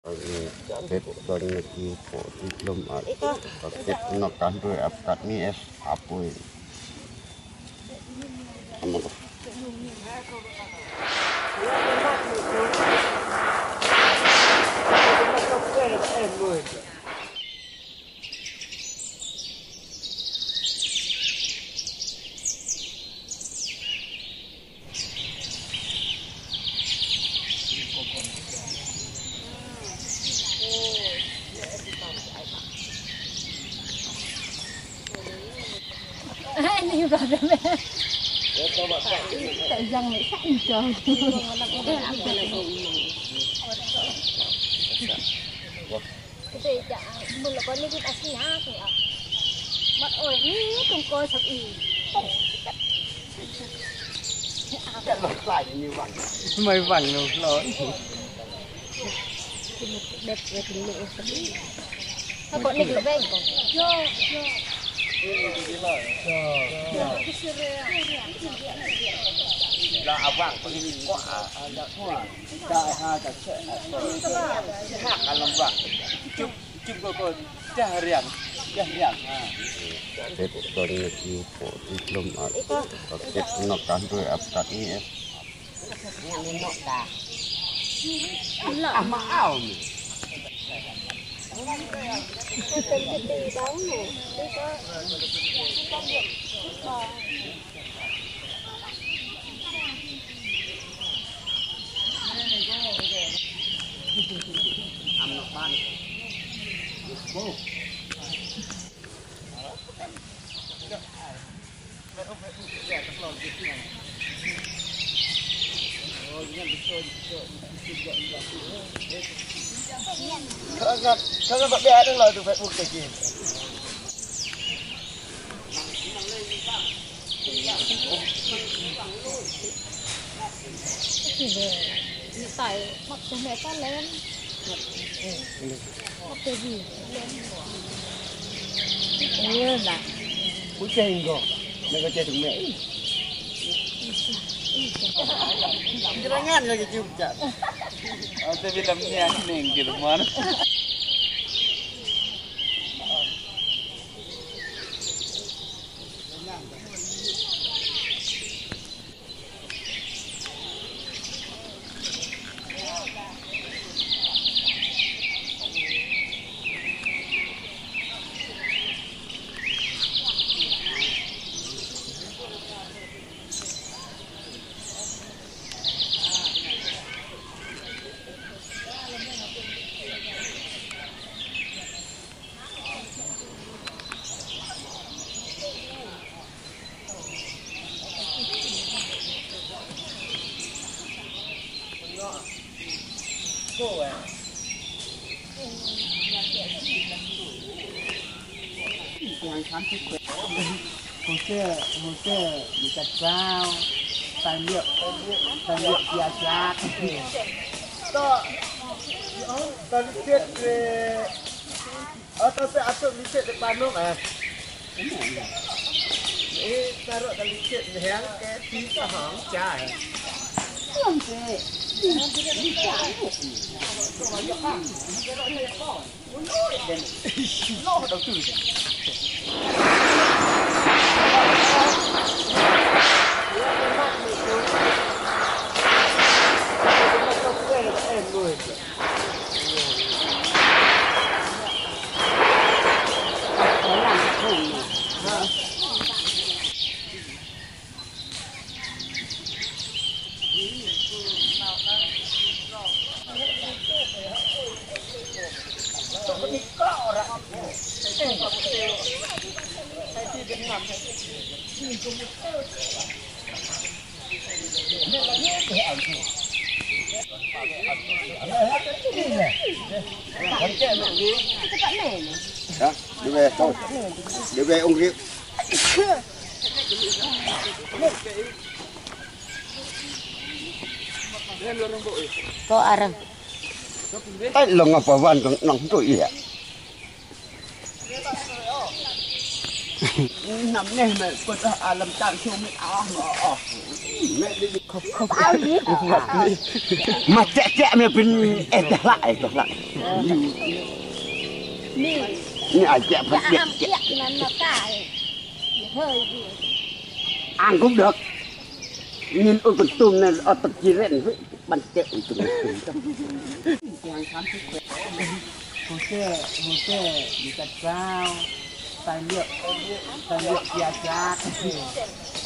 Tết còn kỳ phổ thì lùm ở Tết nó cán rồi áp cắt mi es áp rồi Ini udah ada meh. Tak jangan nak jauh. Kita tak mula kau ni kita aslinya tu ah. Mat oi ni tungkol sapi. cái lột lại như vậy mày vẳng nó lỗi Đẹp về thì lựa sapi. Kau kau ni lebih kau. Yo yo. là vàng có hình quả là quả đại ha cả sẽ hạt ăn làm vàng chúc chúc cô cha riêng Tết còn kỳ phổ thì lùm ở Tết nó cán rồi áp cắt mi es mà ảo ăn nó ban bố Sao bạn bé đó lời từ phải buộc cái gì? Tại mặc cho mẹ ta lên. Mặc cái gì lên. Như là Cú chơi rồi, mày có chơi thằng mẹ. Kita ngan lagi juga. Ate filmnya ning gitu mana hồ sơ bị chặt sao tài liệu bia chát Tao lihat tao sẽ atur lihat depan lu mà. Taruh tali lihat hang ke tí hang chai. không thể. Lo đầu tư. Đó, đi về thôi. Đi về ông Riêng. Kau arang. Tay lồng ngọc vào van còn nóng tuổi ạ. nằm này mà có làm tạm chung mới mà không bao gì mà chạy mà bên em lạiนี่อาจจะพัดเด็กเจ็บăn cũng được nhìn ôi con tôm này ở tập chi rèn với bắn chạy tụi mình hồ sơ bị chặt sao tài liệu gia chát